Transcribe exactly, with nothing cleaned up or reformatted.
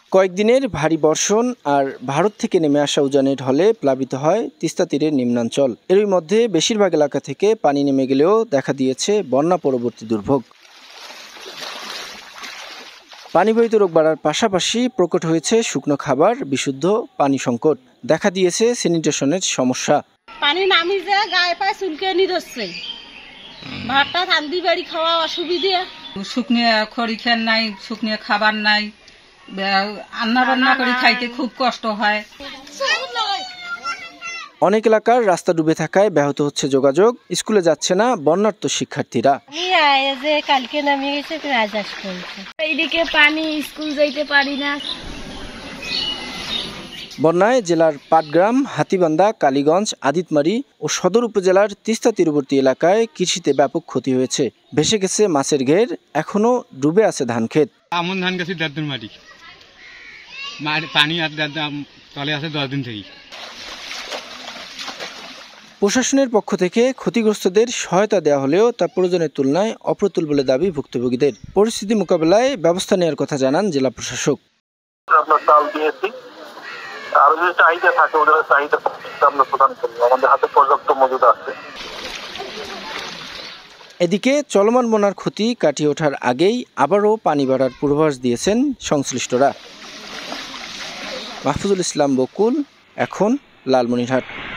কয়েকদিনের ভারী বর্ষণ আর ভারত থেকে নেমে আসা উজানের ঢলে প্লাবিত হয় তিস্তা তীরের নিম্নাঞ্চল। এরই মধ্যে বেশিরভাগ এলাকা থেকে পানি নেমে গেলেও দেখা দিয়েছে বন্যা পরবর্তী দুর্ভোগ। পানিবাহিত রোগ বাড়ার পাশাপাশি প্রকট হয়েছে শুকনো খাবার, বিশুদ্ধ পানি সংকট। দেখা দিয়েছে স্যানিটেশনের সমস্যা। পানি নামি যে গায়ে পায়ে চুলকানি ধরছে, ভাতটা রান্দি বাড়ি খাওয়া অসুবিধা। শুকনিয়া খড়ি খেন নাই, শুকনিয়া খাবার নাই, রান্না বান্না করে খাইতে খুব কষ্ট হয়। অনেক এলাকার রাস্তা ডুবে থাকায় ব্যাহত হচ্ছে যোগাযোগ, স্কুলে যাচ্ছে না বন্যার্ত শিক্ষার্থীরা। কালকে নামে গেছে, এইদিকে পানি, স্কুল যাইতে পারি না। বন্যায় জেলার পাটগ্রাম, হাতীবান্ধা, কালীগঞ্জ, আদিতমারি ও সদর উপজেলার তিস্তা তীরবর্তী এলাকায় কৃষিতে ব্যাপক ক্ষতি হয়েছে। ভেসে গেছে মাছের ঘের, এখনো ডুবে আছে ধান ক্ষেত। আমন ধান গাছে দেড় দিন মাটি পানি আর তলে আছে দশ দিন থেকে। প্রশাসনের পক্ষ থেকে ক্ষতিগ্রস্তদের সহায়তা দেওয়া হলেও তা প্রয়োজনের তুলনায় অপ্রতুল বলে দাবি ভুক্তভোগীদের। পরিস্থিতি মোকাবেলায় ব্যবস্থা নেওয়ার কথা জানান জেলা প্রশাসক। আরো যদি চাহিদা থাকে ওদের চাহিদা আমরা প্রদান করবো, আমাদের হাতে পর্যাপ্ত মজুদ আছে। এদিকে চলমান বন্যার ক্ষতি কাটিয়ে ওঠার আগেই আবারও পানি বাড়ার পূর্বাভাস দিয়েছেন সংশ্লিষ্টরা। মাহফুজুল ইসলাম বকুল, এখন লালমনিরহাট।